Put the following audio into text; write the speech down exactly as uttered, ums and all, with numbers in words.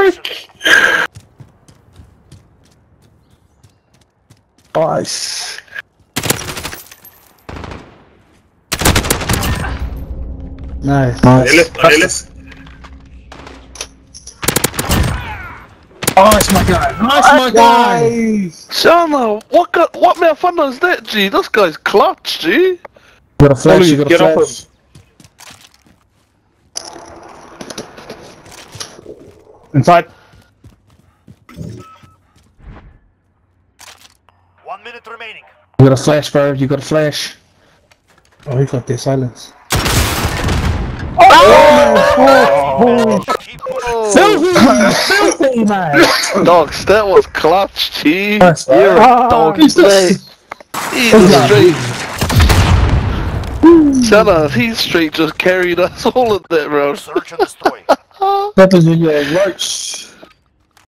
frick? Nice. Nice. Nice. Nice. Nice, my guy. Nice, my guy. Shana, what got, what man fun is that, G? This guy's clutch, G. You got a flash, you got a Get off flash. Inside. One minute remaining. You got a flash, bro. You got a flash. Oh, he got their silence. Oh! Oh! Oh! Filthy! Filthy, man! Dogs, that was clutch, G. Yes, You're ah, a dog he's play. just- He's Yeah. straight. Shana, he's straight just carried us all in that round. Search and destroy. That was when you're a roach.